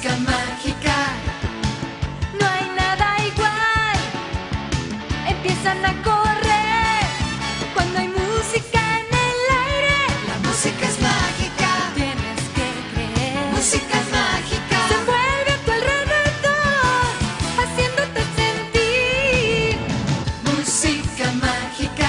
música mágica. No hay nada igual. Empiezan a correr cuando hay música en el aire. La música es mágica. Tienes que creer. Música es mágica. Se mueve a tu alrededor, haciéndote sentir. Música mágica.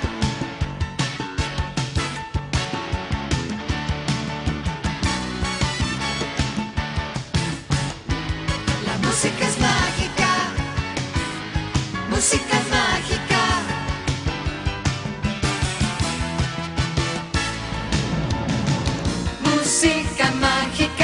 La música es mágica. Música es mágica. Música mágica.